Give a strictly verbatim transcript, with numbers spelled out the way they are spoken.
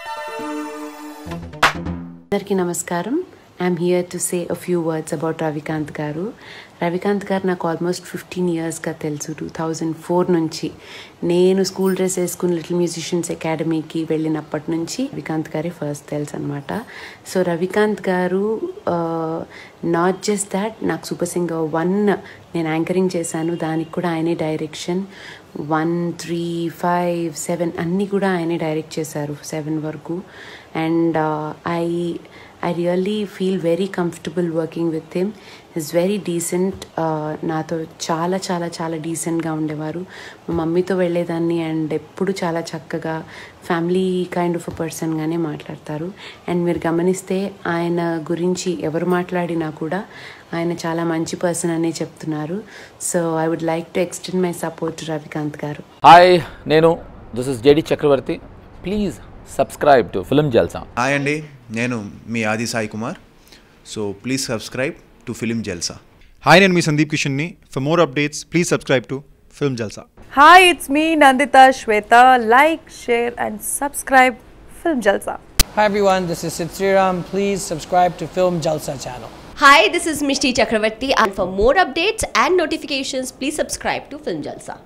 అందరికీ నమస్కారం. I'm here to say a few words about Ravikanth garu. Ravikanth గారు నాకు ఆల్మోస్ట్ ఫిఫ్టీన్ ఇయర్స్గా తెలుసు. టూ థౌజండ్ ఫోర్ నుంచి నేను స్కూల్ డ్రెస్ వేసుకుని లిటిల్ మ్యూజిషియన్స్ అకాడమీకి వెళ్ళినప్పటి నుంచి రవికాంత్ గారే ఫస్ట్ తెలుసు అనమాట. So Ravikanth garu not just that, నాకు సూపర్ సింగర్ వన్ నేను యాంకరింగ్ చేశాను, దానికి కూడా ఆయనే direction. One three five seven అన్నీ కూడా ఆయనే డైరెక్ట్ చేశారు, సెవెన్ వరకు. And I I really feel very comfortable working with him. Is very decent. నాతో చాలా చాలా చాలా డీసెంట్గా ఉండేవారు. మా మమ్మీతో వెళ్ళేదాన్ని అండ్ ఎప్పుడు చాలా చక్కగా ఫ్యామిలీ కైండ్ ఆఫ్ అ పర్సన్గానే మాట్లాడతారు. అండ్ మీరు గమనిస్తే ఆయన గురించి ఎవరు మాట్లాడినా కూడా ఆయన చాలా మంచి పర్సన్ అనే చెప్తున్నారు. So I would like to extend my support to Ravikanth garu. Hi, నేను this is JD Chakravarthy. Please subscribe to film Jalsa. Hi అండి, నేను మీ Aadi Sai Kumar. So please subscribe to film Jalsa. Hi, నేను మీ సందీప్ కిషన్ని. For more updates please subscribe to film Jalsa. Hi, it's me Nandita Shweta. Like, share and subscribe Film Jalsa. Hi everyone, this is Sid Sriram. Please subscribe to Film Jalsa channel. Hi, this is Mishti Chakravarti, and for more updates and notifications, please subscribe to Film Jalsa.